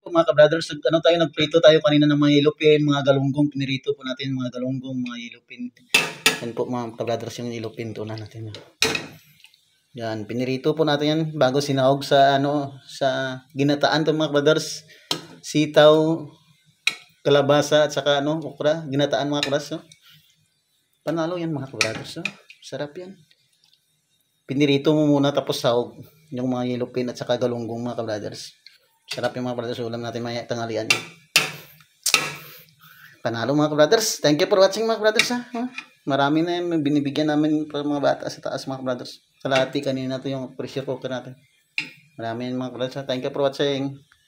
mga ka-brothers, ano tayo, nagprito tayo kanina ng mga yellowfin, mga galunggong, pinirito po natin mga galunggong, mga yellowfin. Yan po mga ka-brothers, yung yellowfin, tunan natin. Yan, pinirito po natin yan bago sinahog sa sa ginataan to mga brothers. Sitaw, kalabasa at saka okra, ginataan mga brothers. No? Panalo yan mga brothers. No? Sarap yan. Pinirito mo muna tapos sahog yung mga yellowfin at saka galunggong mga brothers. Sarap yung mga brothers, ulam natin may tanghalian. Panalo mga brothers. Thank you for watching mga brothers. Marami na yung binibigyan namin para mga bata sa taas mga brothers. Kalahati kanina to yung pressure cooker natin. Marami mga brothers. Thank you for watching.